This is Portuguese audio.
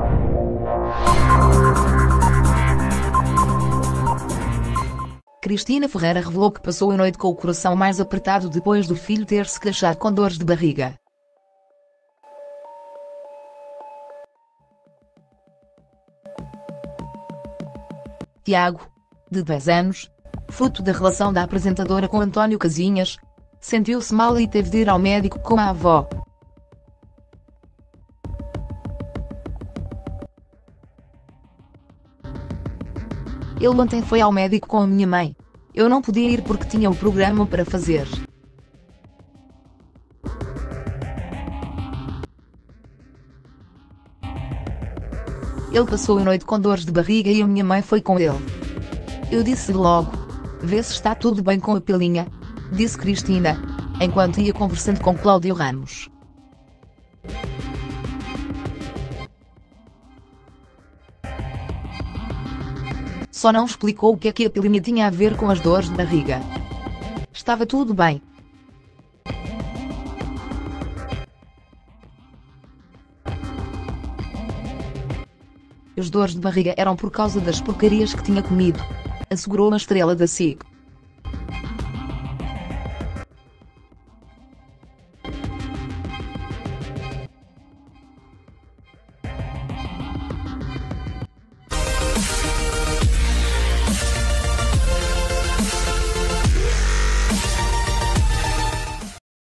Cristina Ferreira revelou que passou a noite com o coração mais apertado depois do filho ter se queixado com dores de barriga. Tiago, de 10 anos, fruto da relação da apresentadora com António Casinhas, sentiu-se mal e teve de ir ao médico com a avó. Ele ontem foi ao médico com a minha mãe. Eu não podia ir porque tinha o programa para fazer. Ele passou a noite com dores de barriga e a minha mãe foi com ele. Eu disse logo: vê se está tudo bem com a pilinha, disse Cristina, enquanto ia conversando com Cláudio Ramos. Só não explicou o que é que a pilinha tinha a ver com as dores de barriga. Estava tudo bem. As dores de barriga eram por causa das porcarias que tinha comido, assegurou uma estrela da SIC.